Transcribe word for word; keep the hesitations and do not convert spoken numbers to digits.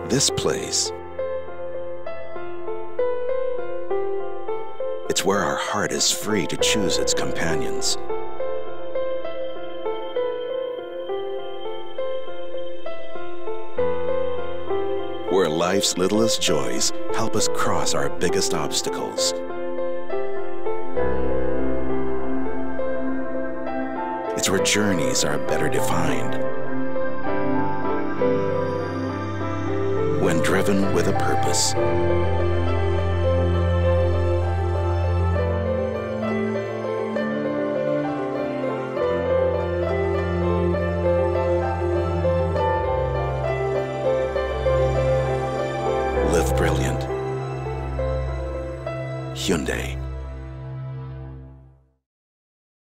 This place, it's where our heart is free to choose its companions. Where life's littlest joys help us cross our biggest obstacles. It's where journeys are better defined. When driven with a purpose. Live brilliant. Hyundai.